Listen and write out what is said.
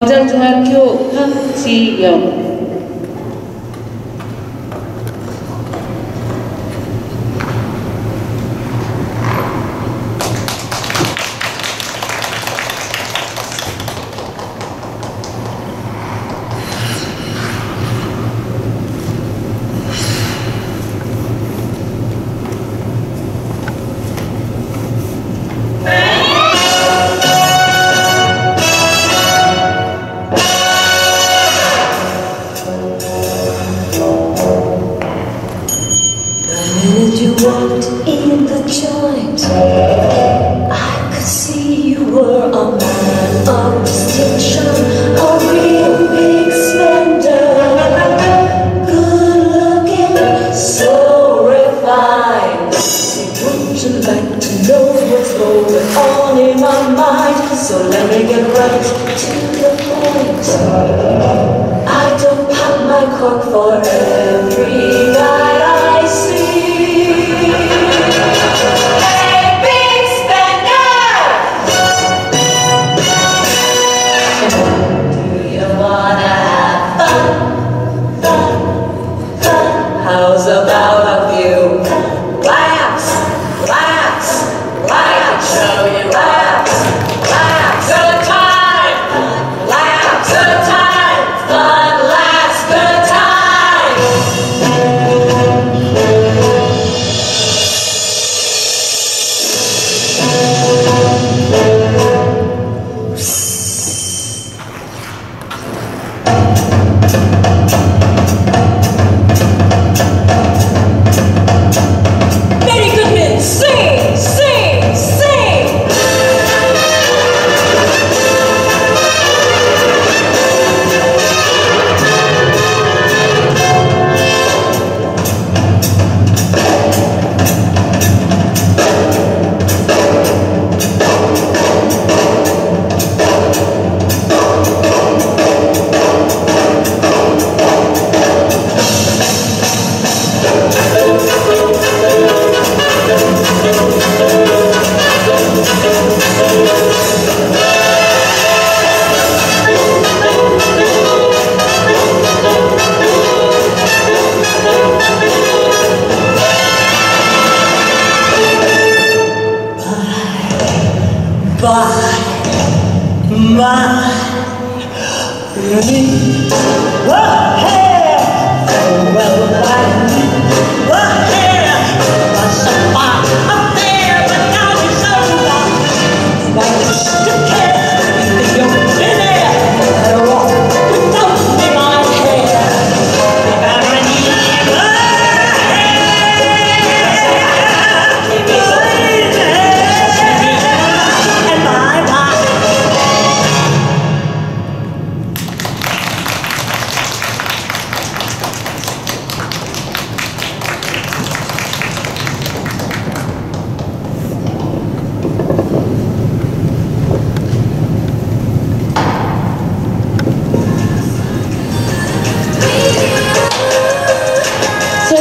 광장중학교 황지영. You walked in the joint, I could see you were a man of distinction, a real big spender, good looking, so refined. See, would you like to know what's going on in my mind? So let me get right to the point. I don't pop my cork for every night I see. How's about a few laughs, laughs, laughs, show you laughs, laughs at a time, laughs at a time, fun laughs, good Bye, my